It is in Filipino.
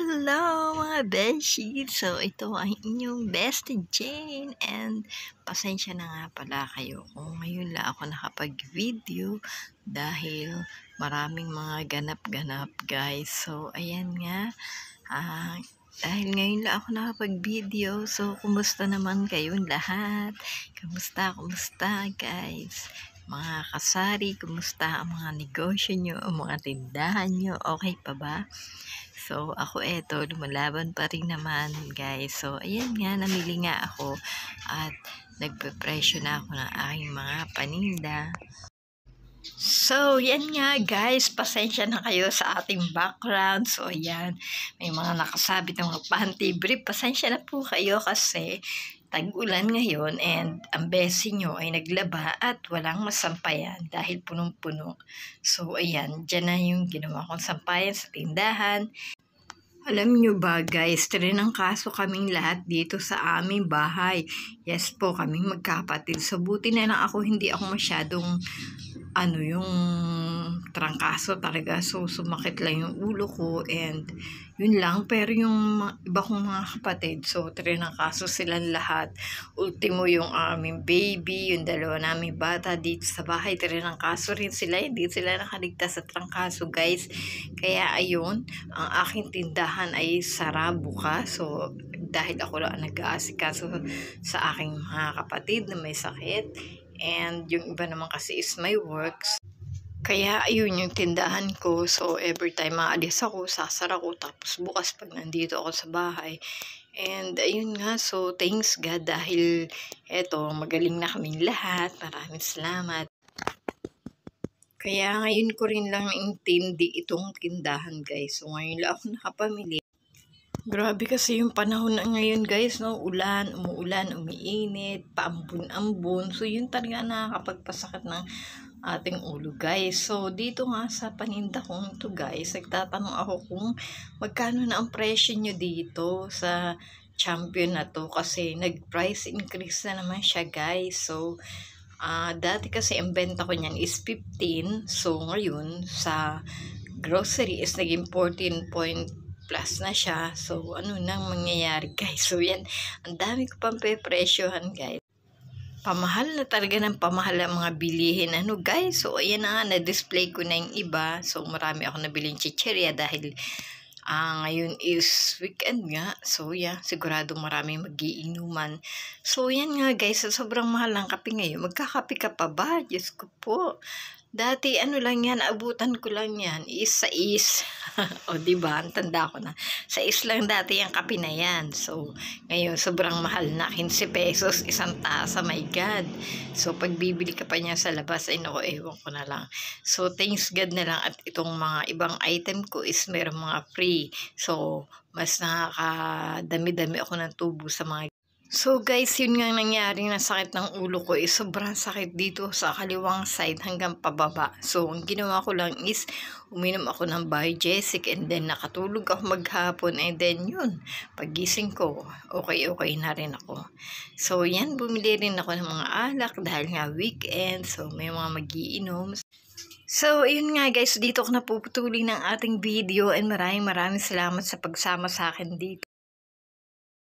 Hello mga beshi! So ito ang inyong bestie Jane and pasensya na nga pala kayo kung ngayon lang ako nakapag-video dahil maraming mga ganap-ganap guys. So ayan nga, dahil ngayon lang ako nakapag-video, so kumusta naman kayong lahat? Kumusta guys? Mga kasari, kumusta ang mga negosyo nyo, ang mga tindahan nyo, okay pa ba? So, ako eto, lumalaban pa rin naman, guys. So, ayan nga, namili nga ako at nagpe-presyo na ako ng aking mga paninda. So, yan nga guys, pasensya na kayo sa ating background. So, ayan, may mga nakasabit ng mga panty brief. Pasensya na po kayo kasi tag-ulan ngayon and ang besi nyo ay naglaba at walang masampayan dahil punong-puno. So, ayan, dyan na yung ginawa kong sampayan sa tindahan. Alam nyo ba guys, kaso kaming lahat dito sa aming bahay. Yes po, kaming magkapatid. So, buti na lang hindi ako masyadong yung trangkaso talaga. So, sumakit lang yung ulo ko and yun lang. Pero yung iba kong mga kapatid, so kaso silang lahat. Ultimo yung aming baby, yung dalawa naming bata dito sa bahay, kaso rin sila. Hindi sila nakaligtas sa trangkaso guys. Kaya ayun, ang aking tindahan ay sara bukas. So, dahil ako lang nag-aasikaso sa aking mga kapatid na may sakit. And yung iba naman kasi is my works. Kaya ayun yung tindahan ko. So every time maalis ako, sasara ko. Tapos bukas pag nandito ako sa bahay. And ayun nga, so thanks God dahil eto, magaling na kaming lahat. Maraming salamat. Kaya ngayon ko rin lang naintindi itong tindahan guys. So ngayon lang ako nakapamili. Grabe kasi yung panahon na ngayon guys, no? Umuulan, umiinit, paambun-ambon. So yun talaga nakakapagpasakit ng ating ulo guys. So dito nga sa paninda kong ito guys, nagtatanong ako kung magkano na ang presyo nyo dito sa Champion na to kasi nag-price increase na naman siya guys. So dati kasi ang benta ko niyan is 15. So ngayon sa grocery is naging 14 plus na siya. So, ano nang mangyayari guys? So, yan. Ang dami ko pang pepresyohan guys. Pamahal na talaga ng pamahal ang mga bilihin. Ano guys? So, ayan na nga. Na-display ko na yung iba. So, marami ako nabiling chicheria dahil ngayon is weekend nga. So, yeah. Sigurado marami magiinuman. So, yan nga guys. So, sobrang mahal ng kape ngayon. Magkakape ka pa ba? Diyos ko po. Dati, lang yan, abutan ko lang yan, is 6. O, diba? Ang tanda ko na. 6 lang dati yung kape na yan. So, ngayon, sobrang mahal na. 15 pesos, isang tasa. My God. So, pag bibili ka pa niya sa labas, ay naku, ewan ko na lang. So, thanks God na lang. At itong mga ibang item ko is meron mga free. So, mas nakakadami-dami ako ng tubo sa mga. So guys, yun nga nangyari na sakit ng ulo ko is sobrang sakit dito sa kaliwang side hanggang pababa. So ang ginawa ko lang is uminom ako ng Biogesic and then nakatulog ako maghapon and then yun, pagising ko, okay na rin ako. So yan, bumili rin ako ng mga alak dahil nga weekend, so may mga magiinom. So, ayun nga guys, dito ko napuputuli ng ating video and maraming salamat sa pagsama sa akin dito.